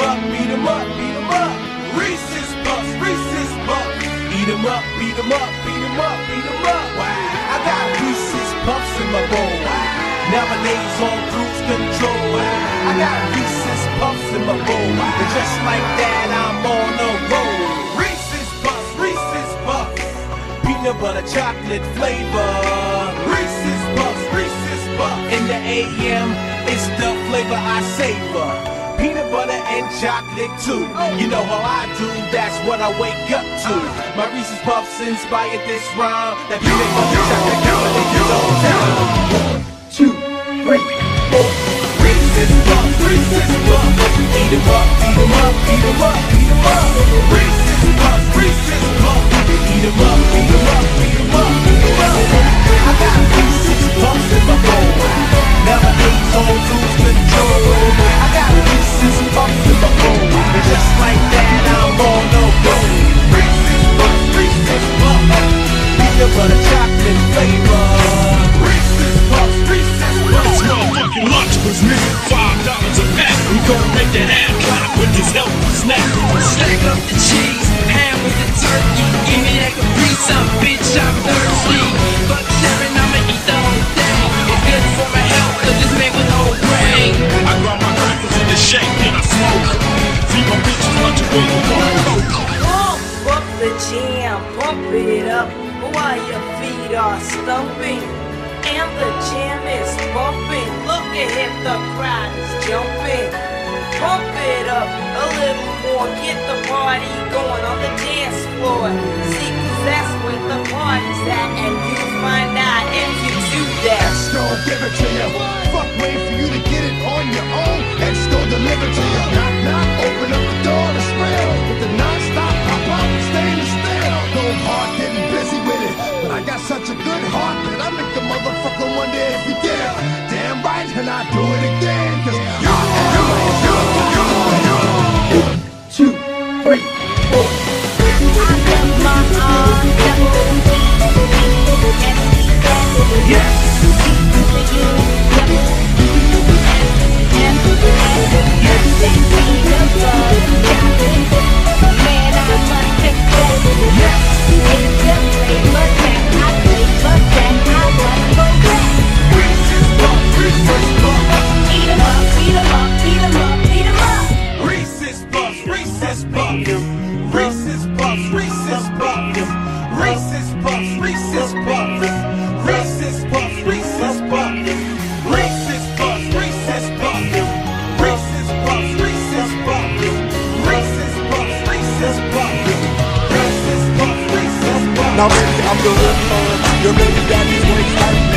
up, beat 'em up, beat 'em up. Reese's Puffs, Reese's Puffs. Eat 'em up, beat 'em up, beat 'em up, beat 'em up. Wow. I got Reese's Puffs in my bowl. Wow. Nowadays on cruise control. Wow. I got Reese's Puffs in my bowl. Wow. And just like that, I'm on the road. Reese's Puffs, Reese's Puffs. Peanut butter chocolate flavor. Reese's Puffs, Reese's Puffs. In the AM, it's the flavor I savor. Peanut butter and chocolate too. You know how I do, that's what I wake up to. My Reese's Puffs inspired this rhyme. That peanut butter chocolate combination on time. 1, 2, 3, 4. Reese's Puffs, Reese's Puffs. Eat 'em up, beat 'em up, beat 'em up, beat 'em up. Reese's Puffs, Reese's Puffs. Eat 'em up, beat 'em up, beat 'em up, beat 'em up. I got Reese's Puffs in my bowl. Never ate on cruise control. I got Reese's Puffs in my bowl. And just like that, I'm on the road. Reese's Puffs, Reese's Puffs. Peanut butter chocolate flavor. Reese's Puffs, Reese's Puffs. This motherfucking lunch was me. $5 a pack. We gon' make that ass clap with this healthy snack. Stack up the cheese, ham with the turkey. Give me that Capri Sun, bitch, I'm thirsty. Fuck sharing, I'ma eat the whole thing. It's good for my health, cause it's made with whole grain. I grab my crackers in the shake and I smoke. See my bitches lunch with the coke. Pump up the jam, pump it up while your feet are stumping. And the jam is bumping. Look ahead, the crowd is jumping. Pump it up a little more. Get the party going on the dance floor. See, cause that's where the party's at. And you find out if you do that. X gon' give it to you. Fuck, wait for you to get it on your own. X gon' deliver to you. Knock, knock, open up the door, it's real. With the non-stop pop-up, stainless steel. No hard getting busy with it. But I got such a good heart that I make the motherfucker wonder if he did. Damn right, and I do it again. Cause you. 1, 2, 3, 4. Yes. Reese's Puffs, Reese's Puffs. Reese's Puffs, Reese's Puffs. Reese's Puffs, Reese's Puffs. Reese's Puffs, Reese's Puffs. Reese's Puffs, Reese's Puffs. Reese's Puffs, Reese's Puffs. Reese's Puffs, Reese's Puffs. Reese's Puffs, Reese's Puffs. Now baby, I'm the hood man. Your baby daddy's waist like